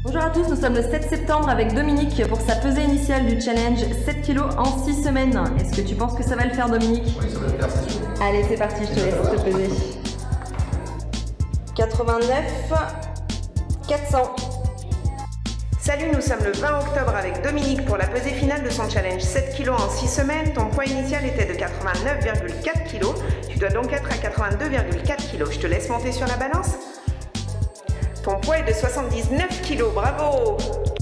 Bonjour à tous, nous sommes le 7 septembre avec Dominique pour sa pesée initiale du challenge 7 kg en 6 semaines. Est-ce que tu penses que ça va le faire, Dominique? Oui, ça va le faire, c'est sûr. Allez, c'est parti, je te laisse te peser. 89, 400. Salut, nous sommes le 20 octobre avec Dominique pour la pesée finale de son challenge 7 kg en 6 semaines. Ton poids initial était de 89,4 kg. Tu dois donc être à 82,4 kg. Je te laisse monter sur la balance. Ton poids est de 79 kg. Bravo!